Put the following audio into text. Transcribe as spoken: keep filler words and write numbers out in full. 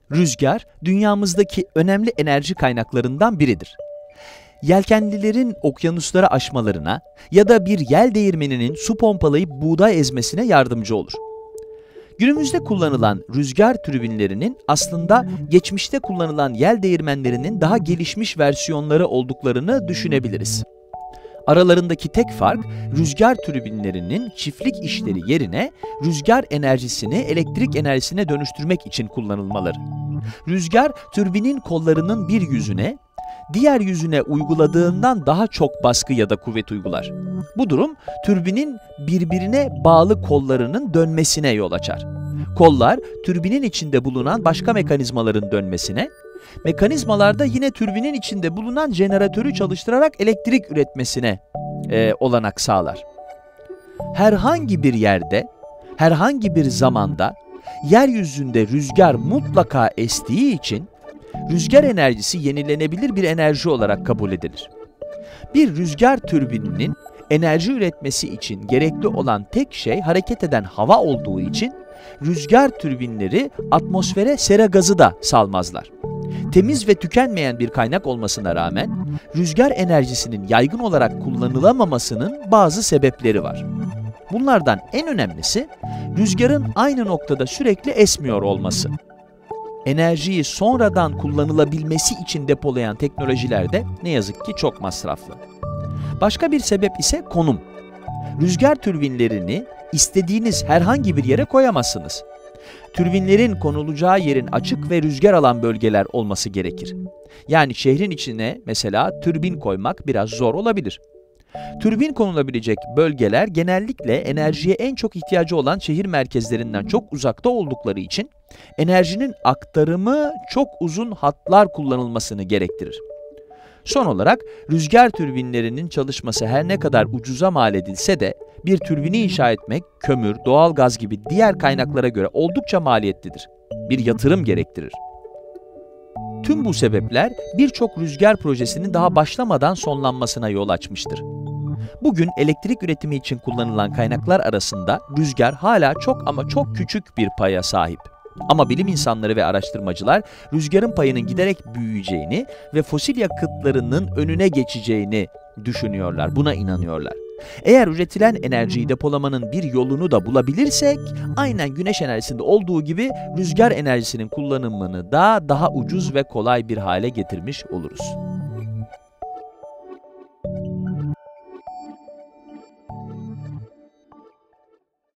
Rüzgar, dünyamızdaki önemli enerji kaynaklarından biridir. Yelkenlilerin okyanusları aşmalarına ya da bir yel değirmeninin su pompalayıp buğday ezmesine yardımcı olur. Günümüzde kullanılan rüzgar türbinlerinin aslında geçmişte kullanılan yel değirmenlerinin daha gelişmiş versiyonları olduklarını düşünebiliriz. Aralarındaki tek fark, rüzgar türbinlerinin çiftlik işleri yerine rüzgar enerjisini elektrik enerjisine dönüştürmek için kullanılmaları. Rüzgar, türbinin kollarının bir yüzüne, diğer yüzüne uyguladığından daha çok baskı ya da kuvvet uygular. Bu durum, türbinin birbirine bağlı kollarının dönmesine yol açar. Kollar, türbinin içinde bulunan başka mekanizmaların dönmesine, mekanizmalarda yine türbinin içinde bulunan jeneratörü çalıştırarak elektrik üretmesine e, olanak sağlar. Herhangi bir yerde, herhangi bir zamanda, yeryüzünde rüzgar mutlaka estiği için, rüzgar enerjisi yenilenebilir bir enerji olarak kabul edilir. Bir rüzgar türbininin enerji üretmesi için gerekli olan tek şey hareket eden hava olduğu için, rüzgar türbinleri atmosfere sera gazı da salmazlar. Temiz ve tükenmeyen bir kaynak olmasına rağmen, rüzgar enerjisinin yaygın olarak kullanılamamasının bazı sebepleri var. Bunlardan en önemlisi, rüzgarın aynı noktada sürekli esmiyor olması. Enerjiyi sonradan kullanılabilmesi için depolayan teknolojiler de ne yazık ki çok masraflı. Başka bir sebep ise konum. Rüzgar türbinlerini istediğiniz herhangi bir yere koyamazsınız. Türbinlerin konulacağı yerin açık ve rüzgar alan bölgeler olması gerekir. Yani şehrin içine mesela türbin koymak biraz zor olabilir. Türbin konulabilecek bölgeler genellikle enerjiye en çok ihtiyacı olan şehir merkezlerinden çok uzakta oldukları için enerjinin aktarımı çok uzun hatlar kullanılmasını gerektirir. Son olarak rüzgar türbinlerinin çalışması her ne kadar ucuza mal edilse de bir türbini inşa etmek kömür, doğalgaz gibi diğer kaynaklara göre oldukça maliyetlidir. Bir yatırım gerektirir. Tüm bu sebepler birçok rüzgar projesinin daha başlamadan sonlanmasına yol açmıştır. Bugün elektrik üretimi için kullanılan kaynaklar arasında rüzgar hala çok ama çok küçük bir paya sahip. Ama bilim insanları ve araştırmacılar rüzgarın payının giderek büyüyeceğini ve fosil yakıtlarının önüne geçeceğini düşünüyorlar, buna inanıyorlar. Eğer üretilen enerjiyi depolamanın bir yolunu da bulabilirsek, aynen güneş enerjisinde olduğu gibi rüzgar enerjisinin kullanımını da daha ucuz ve kolay bir hale getirmiş oluruz.